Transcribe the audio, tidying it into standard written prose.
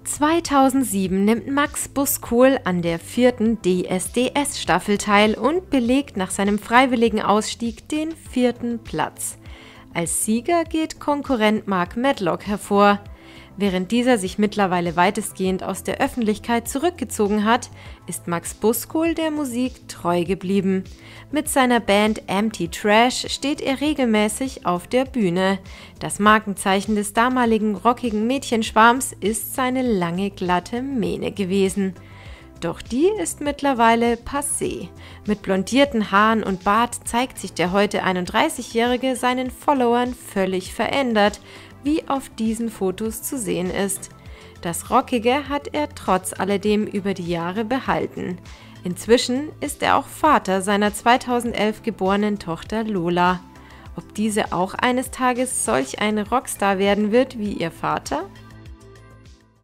2007 nimmt Max Buskul an der 4. DSDS-Staffel teil und belegt nach seinem freiwilligen Ausstieg den 4. Platz. Als Sieger geht Konkurrent Mark Medlock hervor. Während dieser sich mittlerweile weitestgehend aus der Öffentlichkeit zurückgezogen hat, ist Max Buskul der Musik treu geblieben. Mit seiner Band Empty Trash steht er regelmäßig auf der Bühne. Das Markenzeichen des damaligen rockigen Mädchenschwarms ist seine lange, glatte Mähne gewesen. Doch die ist mittlerweile passé. Mit blondierten Haaren und Bart zeigt sich der heute 31-Jährige seinen Followern völlig verändert, wie auf diesen Fotos zu sehen ist. Das Rockige hat er trotz alledem über die Jahre behalten. Inzwischen ist er auch Vater seiner 2011 geborenen Tochter Lola. Ob diese auch eines Tages solch eine Rockstar werden wird wie ihr Vater?